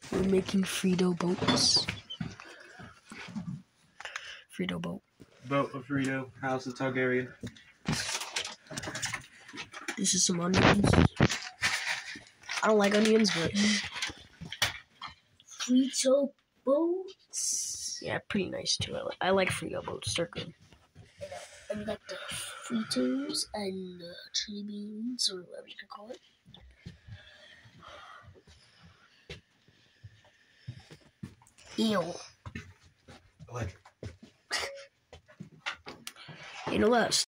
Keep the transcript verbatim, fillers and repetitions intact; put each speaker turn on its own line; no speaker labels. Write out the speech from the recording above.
We're making Frito boats. Frito boat.
Boat of Frito, House of Targaryen.
This is some onions. I don't like onions, but
Frito boats.
Yeah, pretty nice too. I like, I like Frito boats. They're good.
And we got the Fritos and the chili beans, or whatever you can call it. Ew.
I like it.
You know what?